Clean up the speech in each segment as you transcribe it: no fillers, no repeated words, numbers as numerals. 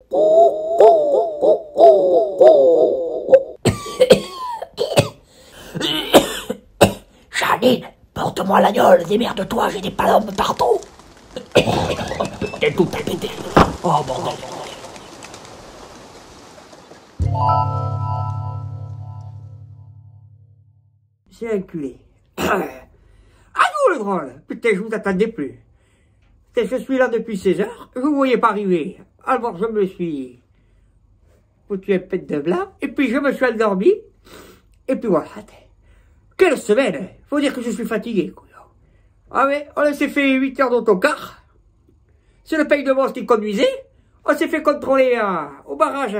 Janine, porte-moi la gueule, démerde-toi, j'ai des palombes partout. T'es tout pété. Oh bordel. C'est un culé. Ah non, le drôle. Putain, je vous attendais plus. Putain, je suis là depuis 16 heures. Je vous voyais pas arriver. Alors, je me suis foutu un pet de blanc. Et puis, je me suis endormi. Et puis voilà. Quelle semaine. Faut dire que je suis fatigué, quoi. Ah ouais, on s'est fait 8 heures d'autocar. C'est le pays de Mons qui conduisait. On s'est fait contrôler au barrage,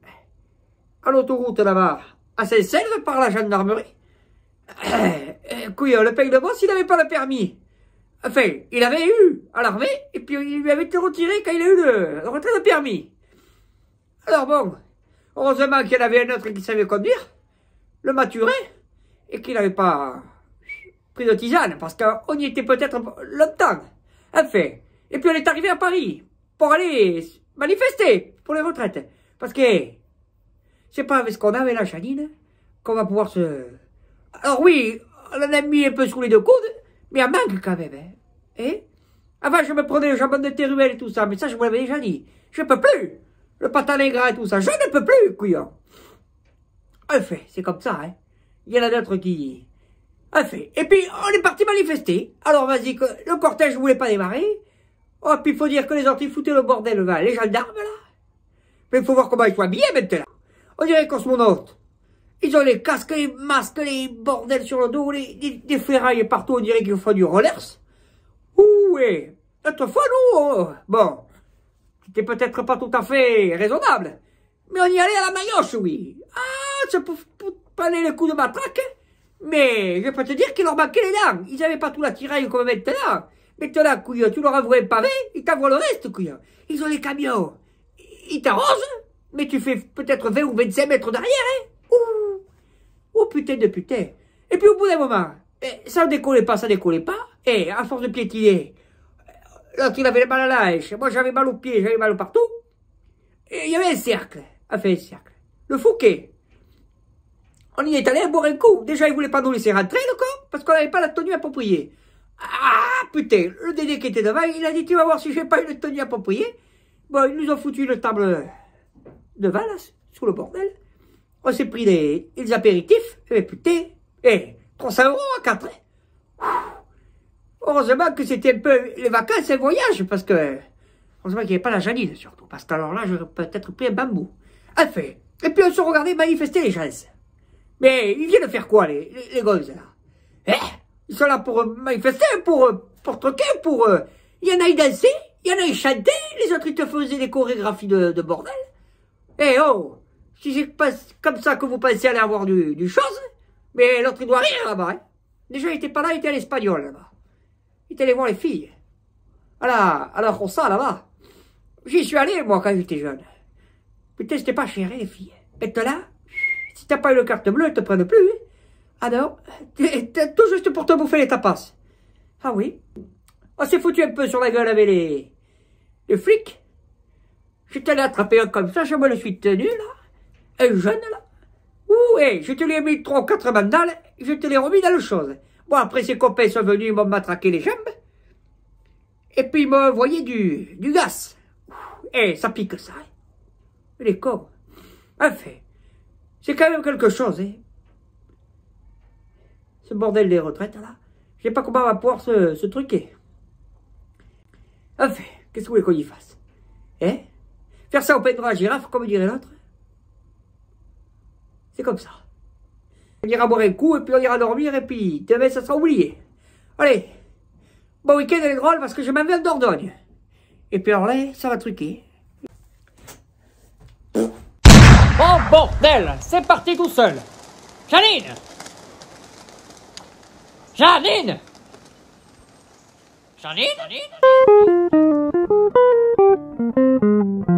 à l'autoroute là-bas, à Saint-Selve, par la gendarmerie. Couillon, le pays de Mons, il n'avait pas le permis. Enfin, il avait eu à l'armée, et puis il lui avait été retiré quand il a eu le retrait de permis. Alors bon, heureusement qu'il y en avait un autre qui savait conduire, le maturé, et qu'il n'avait pas pris de tisane, parce qu'on y était peut-être longtemps. Enfin, et puis on est arrivé à Paris, pour aller manifester pour les retraites. Parce que, c'est pas avec ce qu'on avait là, Janine, qu'on va pouvoir se... Alors oui, on en a mis un peu sous les deux coudes, mais il manque quand même, hein. Et avant, je me prenais le jambon de Teruel et tout ça, mais ça, je vous l'avais déjà dit. Je peux plus. Le patané gras et tout ça, je ne peux plus, couillon. Enfin, c'est comme ça, hein. Il y en a d'autres qui... Enfin, et puis, on est parti manifester. Alors, vas-y, le cortège ne voulait pas démarrer. Oh, puis il faut dire que les autres, ils foutaient le bordel, là, les gendarmes, là. Mais il faut voir comment ils sont habillés, maintenant. On dirait cosmonautes. Ils ont les casques, les masques, les bordels sur le dos, des ferrailles partout, on dirait qu'ils font du rollers. Ouais. Autrefois, nous, bon, c'était peut-être pas tout à fait raisonnable. Mais on y allait à la maillotche, oui. Ah, c'est pour prendre les coups de matraque. Mais je peux te dire qu'il leur manquait les dents. Ils n'avaient pas tout l'attirail comme maintenant. Maintenant, couillon, tu leur envoies un pavé, ils t'envoient le reste, couillon. Ils ont les camions. Ils t'arrosent, mais tu fais peut-être 20 ou 25 mètres derrière, hein. Ouh. Oh putain de putain. Et puis au bout d'un moment, ça ne décollait pas, ça décollait pas. Et à force de piétiner, l'autre il avait mal à la hanche, moi j'avais mal aux pieds, j'avais mal partout. Et il y avait un cercle, enfin un cercle. Le Fouquet. On y est allé boire un coup. Déjà, il voulait pas nous laisser rentrer, le con, parce qu'on n'avait pas la tenue appropriée. Ah, putain, le dédé qui était devant, il a dit, tu vas voir si j'ai pas une tenue appropriée. Bon, ils nous ont foutu une table devant, là, sous le bordel. On s'est pris les apéritifs, et putain, 300 € à 4. Heureusement que c'était un peu les vacances et le voyage, parce que, heureusement qu'il n'y avait pas la Janine, surtout, parce que alors là, j'aurais peut-être pris un bambou. Enfin, et puis on se regardait manifester les gens. Mais ils viennent faire quoi, les gosses, là? Ils sont là pour manifester, pour troquer, il y en a, ils dansaient, il y en a, ils chantaient, les autres, ils te faisaient des chorégraphies de bordel. Oh, si c'est pas comme ça que vous pensez aller avoir du chose, mais l'autre, il doit rire là-bas, hein. Déjà, il était pas là, il était à l'Espagnol, là-bas. Il était allé voir les filles. À la Rossa, là-bas. J'y suis allé, moi, quand j'étais jeune. Putain, c'était pas cher, hein, les filles. Maintenant, si t'as pas eu le carte bleue, ils te prennent plus, hein. Ah non, t'es tout juste pour te bouffer les tapas. Ah oui. On s'est foutu un peu sur la gueule avec les flics. J'étais allé attraper un comme ça, je me le suis tenu, là. Un jeune, là. Ouh, je te lui ai mis 3 ou 4 mandales, je te l'ai remis dans le chose. Bon, après, ses copains sont venus, ils m'ont matraqué les jambes. Et puis, ils m'ont envoyé du gaz. Ça pique ça, hein. Les cons. Enfin, c'est quand même quelque chose, hein. Ce bordel des retraites, là. Je sais pas comment on va pouvoir se truquer. Enfin, qu'est-ce que vous voulez qu'on y fasse? Hein? Faire ça au pain de la girafe, comme dirait l'autre? C'est comme ça. On ira boire un coup, et puis on ira dormir, et puis demain, ça sera oublié. Allez, bon week-end, les drôles, parce que je m'en vais en Dordogne. Et puis alors là, ça va truquer. Oh bordel, c'est parti tout seul. Janine! Janine! Janine?